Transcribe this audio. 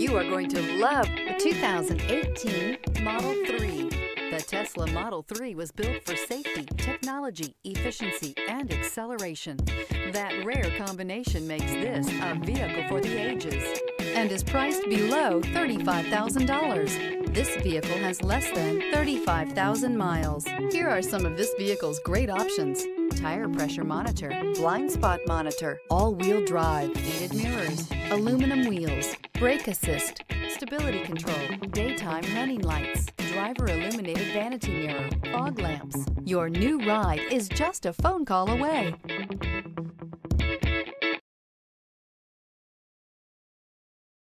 You are going to love the 2018 Model 3. The Tesla Model 3 was built for safety, technology, efficiency, and acceleration. That rare combination makes this a vehicle for the ages and is priced below $35,000. This vehicle has less than 35,000 miles. Here are some of this vehicle's great options: tire pressure monitor, blind spot monitor, all-wheel drive, heated mirrors, aluminum wheels, brake assist, stability control, daytime running lights, driver illuminated vanity mirror, fog lamps. Your new ride is just a phone call away.